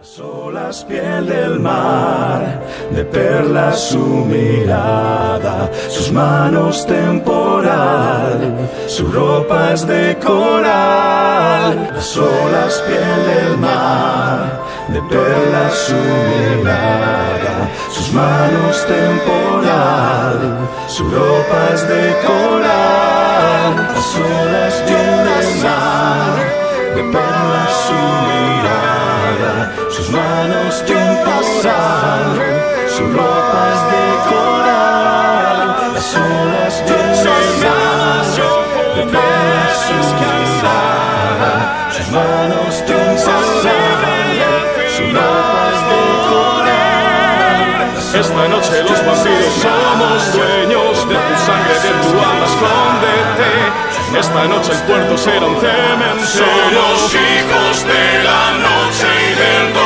Solas piel del mar, de perlas su mirada, sus manos temporal, su ropa es de coral. Las olas piel del mar, de perlas su mirada, sus manos temporal, su ropa es de coral. Las olas piel del mar, de perlas su mirada, sus manos temporal, su ropa es de coral. Las olas del mar, de perlas su mirada, sus manos temporal, su ropa es de coral. Esta noche los vampiros somos dueños de tu sangre, de tu alma, escóndete. Esta noche el puerto será un cementerio. Somos hijos de la noche y del